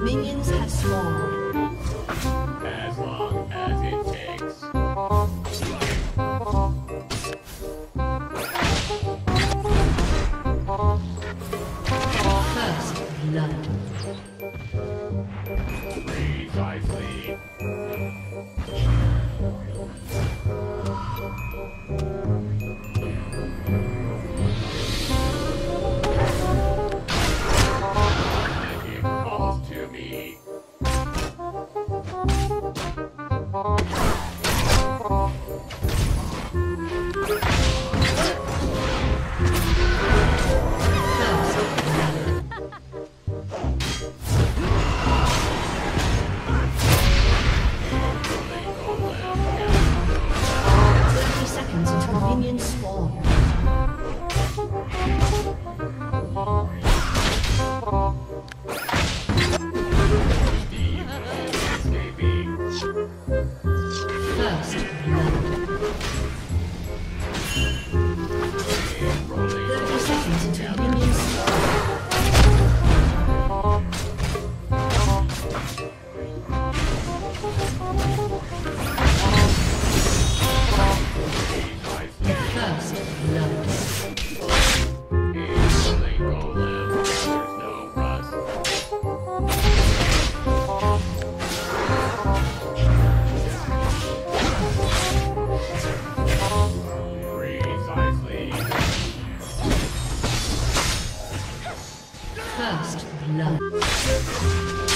Minions have spawned. As long as it takes. First blood. Precisely. It calls to me. Minions spawn. Escaping. First blood. 30 seconds until minions spawn. First blood. First blood.